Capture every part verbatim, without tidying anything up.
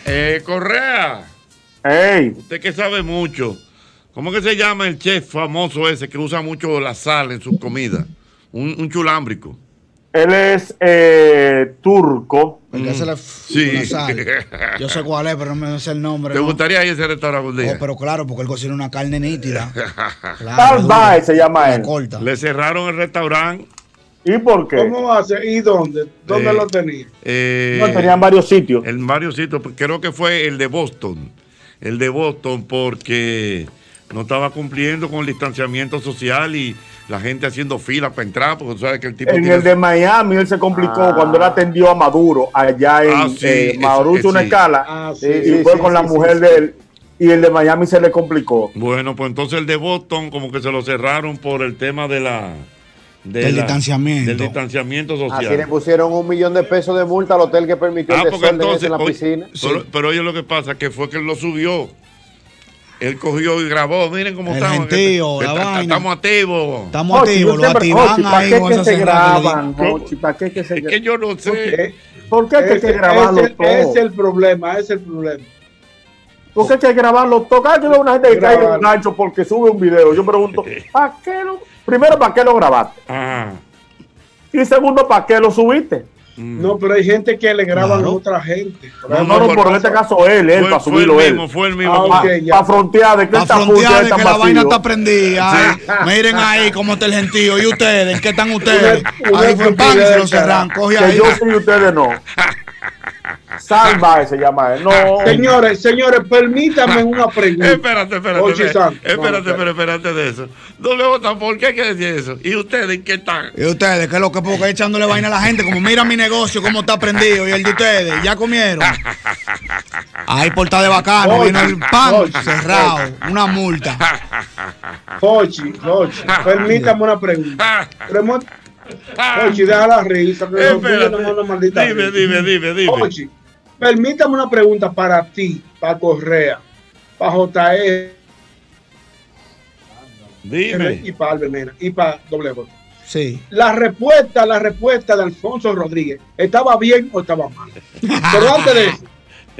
Eh, Correa. Ey. Usted que sabe mucho. ¿Cómo que se llama el chef famoso ese que usa mucho la sal en sus comidas? Un, un chulámbrico. Él es eh, turco. El que hace la, sí. la sal. Yo sé cuál es, pero no me sé el nombre. ¿Te ¿no? gustaría ir a ese restaurante un día? Oh, pero claro, porque él cocina una carne nítida. Claro, Salvaje se llama él. Corta. Le cerraron el restaurante. ¿Y por qué? ¿Cómo hace? ¿Y dónde? ¿Dónde Eh, lo tenía? Eh, No, tenían varios sitios. En varios sitios. Creo que fue el de Boston. El de Boston porque no estaba cumpliendo con el distanciamiento social y la gente haciendo fila para entrar, porque tú sabes que el tipo... En tiene... el de Miami él se complicó Ah. cuando él atendió a Maduro allá en Ah, sí, eh, Maduro eso, hizo una sí. escala Ah, y, sí, y sí, fue sí, con la sí, mujer sí, de sí. él y el de Miami se le complicó. Bueno, pues entonces el de Boston como que se lo cerraron por el tema de la... de Del la- distanciamiento. Del distanciamiento social. Así le pusieron un millón de pesos de multa al hotel que permitió Ah, el porque desorden ese entonces, en la oye, piscina. pero, pero oye lo que pasa, que fue que él lo subió. Él cogió y grabó, miren cómo El estamos. gentío, que- la que vaina. Estamos activos. Estamos Jochi, activos, yo lo siempre- activan Jochi, ¿para ahí qué con que esa se señal que le graban, di. Jochi? ¿Para qué que se Es que yo no sé. Eh, ¿Por qué hay que ese- grabarlo ese- todo? Es el problema, es el problema. ¿Por qué hay que grabarlo todo? Cada vez que veo una gente que cae en Grabar. un gancho porque sube un video, yo pregunto, ¿para qué lo? Primero, ¿para qué lo grabaste? Ah, Y segundo, ¿para qué lo subiste? mm. No, pero hay gente que le graban Claro. a otra gente. Por No, ejemplo, No, no, por- pero en este caso él, él, Fue- para fue subirlo el él. mismo, fue el mismo. Ah, como- ok. Para ya. frontear de que Para esta frontear furia de está que la vaina vacío. está prendida. Ay, miren ahí cómo está el gentío. ¿Y ustedes? ¿En qué están ustedes? Una- una Ahí fue pan y se lo estupidez, cerran. Coge Que ahí. yo sí y ustedes no. Salvaje se llama él. No. Señores, señores, permítanme una pregunta. Espérate, espérate. Ochi espérate, Santos. espérate, No, pero espérate de eso. Doble J, ¿por qué hay que decir eso? ¿Y ustedes en qué están? ¿Y ustedes? ¿Qué es lo que porque echándole vaina a la gente? Como mira mi negocio, cómo está prendido. Y el de ustedes, ¿ya comieron? Ahí portada de bacano. Ochi, Vino el pan Ochi, cerrado. Una multa. Jochi, Jochi, permítame una pregunta. Premo- Jochi, deja la risa. Que los Espérate. tuyos no son una maldita Dime, risa. dime, dime, dime. Jochi, permítame una pregunta para ti, para Correa, para J E Dime. y para Albenera y para Doble J. Sí. La respuesta, la respuesta de Alfonso Rodríguez, ¿estaba bien o estaba mal? Pero antes de eso,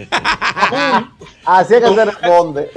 Así es que se responde.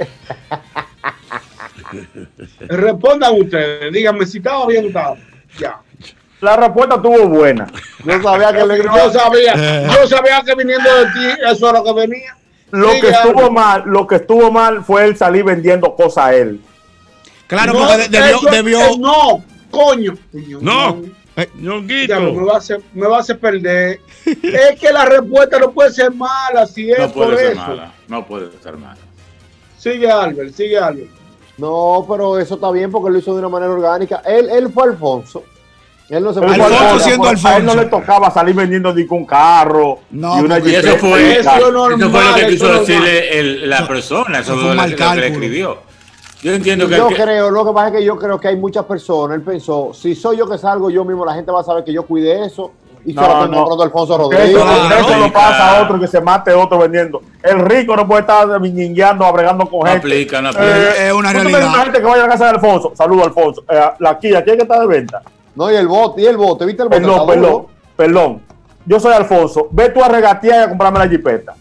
respondan ustedes, díganme si estaba bien o estaba mal. Ya. La respuesta estuvo buena. Yo sabía que le Yo sabía, yo sabía que viniendo de ti, eso era lo que venía. Lo Sigue, que estuvo Álvaro. mal, lo que estuvo mal fue él salir vendiendo cosas a él. Claro, No, porque de- debió. eso- debió eh, no, coño. Coño, No, Eh, Ñonguito. Diablo, me va a hacer, me va a hacer perder. Es que la respuesta no puede ser mala, si es No por puede ser eso. mala. No puede ser mala. Sigue Albert, sigue Albert. No, pero eso está bien porque lo hizo de una manera orgánica. Él, él fue Alfonso. Él no se Él fue fue Alfonso Alfonso, siendo a él Alfonso. no le tocaba salir vendiendo ni con un carro No, y una porque- Y eso jipeta fue, y Eso tal. no- eso fue lo normal, que eso quiso normal. decirle el- la persona. Eso Eso fue fue un lo mal que, lo que le cálculo. escribió. Yo entiendo que, Yo que- creo, lo que pasa es que yo creo que hay muchas personas. Él pensó, si soy yo que salgo yo mismo, la gente va a saber que yo cuidé eso. Y No, se lo estoy no. comprando a Alfonso Eso, Rodríguez. Claro. eso lo Aplica. pasa a otro que se mate otro vendiendo. El rico no puede estar ñingueando, abregando con no gente. aplica, no Eh, aplica. Es una ¿tú te realidad. ves una gente que vaya a la casa de Alfonso? Saludos, Alfonso. Eh, la Kia, ¿quién es que está de venta? No, y el bote, y el bote, ¿viste el bote? Perdón, Está perdón, duro. perdón. Yo soy Alfonso. Ve tú a regatear y a comprarme la jipeta.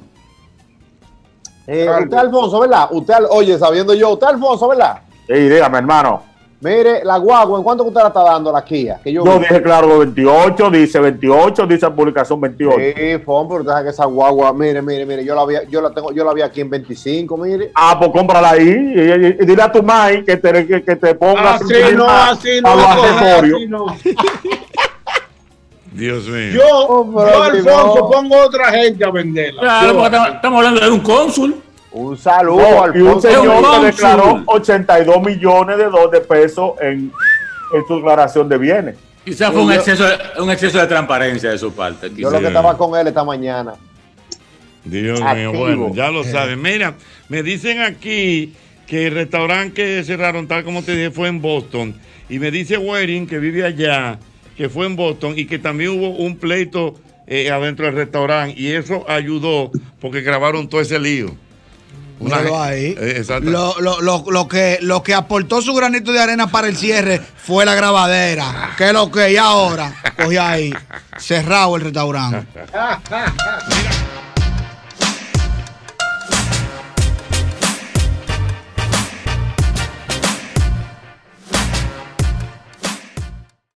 Eh, Albert. usted Alfonso, ¿verdad? Usted, Al- oye, sabiendo yo, usted Alfonso, ¿verdad? Sí, dígame, hermano. Mire, la guagua, ¿en cuánto que usted la está dando la Kia? Que yo Yo vi. dije claro veintiocho, dice veintiocho, dice publicación veintiocho. Sí, Fon, pero usted sabe que esa guagua, mire, mire, mire, yo la vi, yo la tengo, yo la vi aquí en veinticinco, mire. Ah, pues cómprala ahí y, y- y dile a tu mai que te, que, que te ponga Así no, a- así no, a los coge, accesorios. así no. Dios mío. Yo, Oh, pero yo que Alfonso, no. pongo otra gente a venderla. Claro, Yo- porque estamos, estamos hablando de un cónsul. Un saludo, No, y un Alfonso. señor Es un que cónsul. declaró ochenta y dos millones de, do- de pesos en, en su declaración de bienes. Quizás fue un exceso, de- un exceso de transparencia de su parte. Yo quizás. lo que estaba con él esta mañana. Dios mío, Activo. bueno, ya lo saben. Mira, me dicen aquí que el restaurante que cerraron, tal como te dije, fue en Boston. Y me dice Waring, que vive allá, que fue en Boston y que también hubo un pleito eh, adentro del restaurante. Y eso ayudó porque grabaron todo ese lío. Una Míralo gen- ahí. Eh, exacto. Lo, lo, lo, lo que, lo que aportó su granito de arena para el cierre fue la grabadera. Que es lo que y ahora cogí ahí cerrado el restaurante. Ah, ah, ah.